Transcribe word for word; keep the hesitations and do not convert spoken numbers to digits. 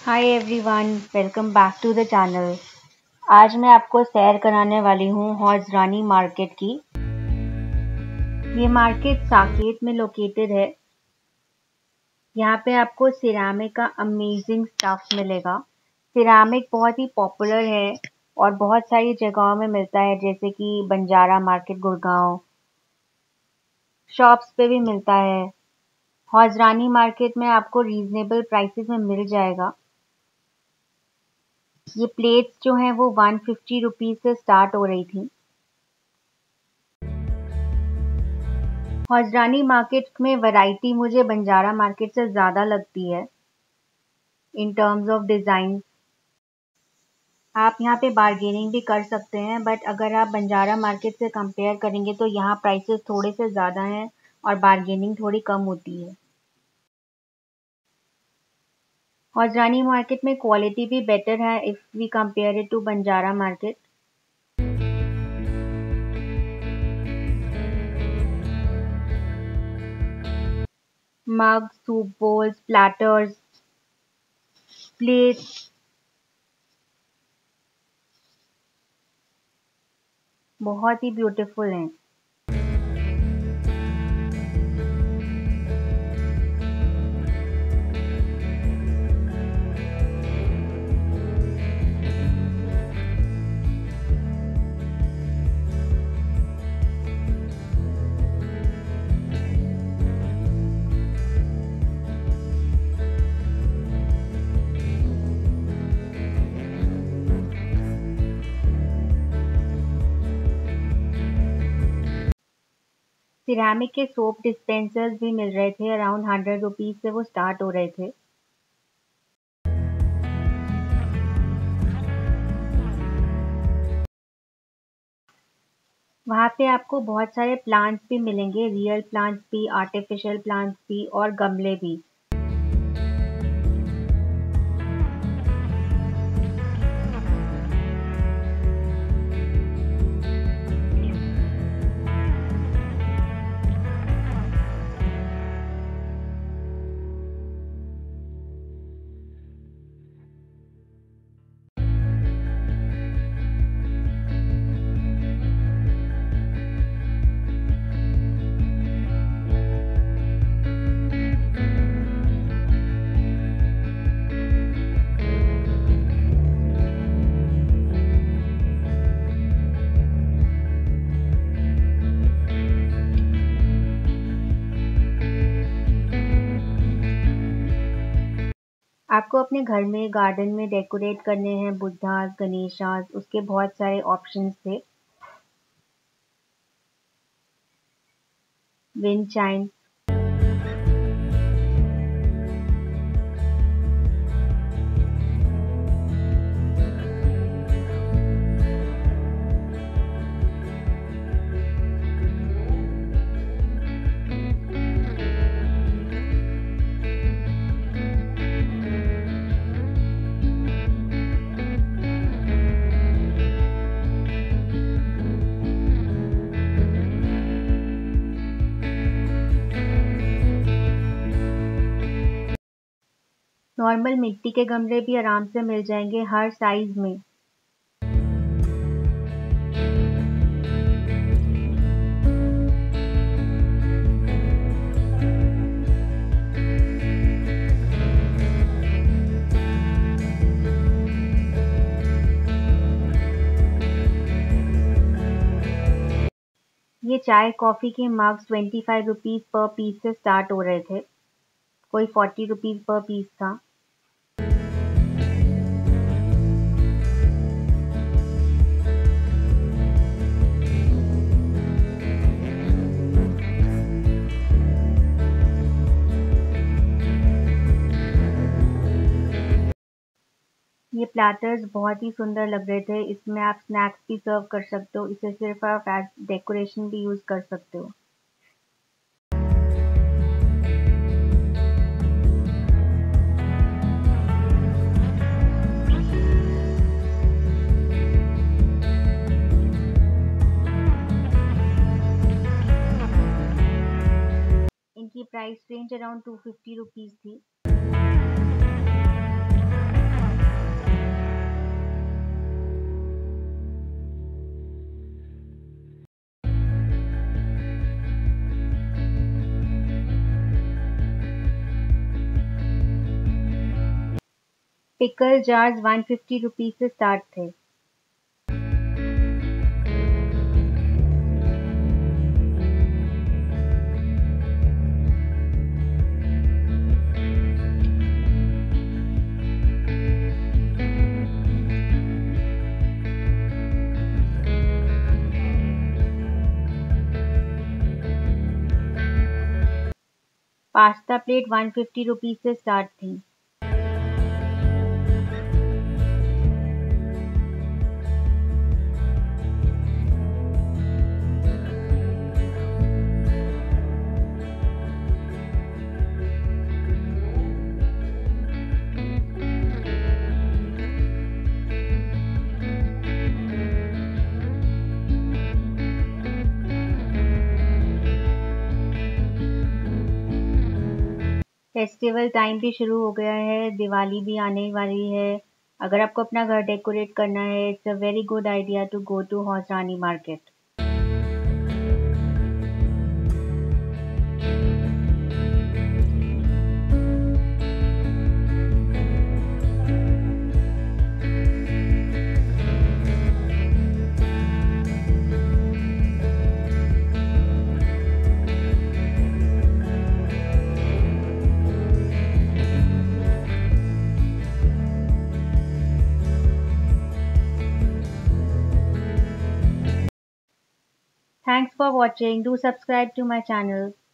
Hi everyone, welcome back to the channel. आज मैं आपको सैर कराने वाली हूँ हौजरानी मार्केट की। ये मार्केट साकेत में लोकेटेड है। यहाँ पे आपको सिरामिक का अमेजिंग स्टफ मिलेगा। सिरामिक बहुत ही पॉपुलर है और बहुत सारी जगहों में मिलता है, जैसे कि बंजारा मार्केट गुड़गांव, शॉप्स पे भी मिलता है। हौजरानी मार्केट में आपको रीजनेबल प्राइसेस में मिल जाएगा। ये प्लेट्स जो हैं वो वन फिफ्टी रुपीज से स्टार्ट हो रही थी। हौजरानी मार्केट में वैरायटी मुझे बंजारा मार्केट से ज़्यादा लगती है इन टर्म्स ऑफ डिज़ाइन। आप यहाँ पे बार्गेनिंग भी कर सकते हैं, बट अगर आप बंजारा मार्केट से कंपेयर करेंगे तो यहाँ प्राइसेस थोड़े से ज़्यादा हैं और बार्गेनिंग थोड़ी कम होती है। हौजरानी मार्केट में क्वालिटी भी बेटर है if we compare it to Banjara market. Mug, soup balls, platters, plates बहुत ही ब्यूटीफुल हैं। सिरेमिक के सोप डिस्पेंसर्स भी मिल रहे थे, अराउंड हंड्रेड रुपीज से वो स्टार्ट हो रहे थे। वहाँ पे आपको बहुत सारे प्लांट्स भी मिलेंगे, रियल प्लांट्स भी, आर्टिफिशियल प्लांट्स भी और गमले भी। आपको अपने घर में गार्डन में डेकोरेट करने हैं बुद्धास, गणेशास, उसके बहुत सारे ऑप्शंस थे। विंड चाइम्स, नॉर्मल मिट्टी के गमले भी आराम से मिल जाएंगे हर साइज में। ये चाय कॉफ़ी के mugs twenty five rupees per piece से स्टार्ट हो रहे थे, कोई फोर्टी रुपीज़ पर पीस था। ये प्लैटर्स बहुत ही सुंदर लग रहे थे। इसमें आप स्नैक्स भी सर्व कर सकते हो, इसे सिर्फ आप एज डेकोरेशन भी यूज़ कर सकते हो। इनकी price range around two fifty rupees थी। Pickle jars one fifty rupees से स्टार्ट थे। Pasta plate one fifty rupees से स्टार्ट थी। फेस्टिवल टाइम भी शुरू हो गया है, दिवाली भी आने वाली है। अगर आपको अपना घर डेकोरेट करना है, it's a very good idea to go to Hauz Rani market. Thanks for watching. Do subscribe to my channel.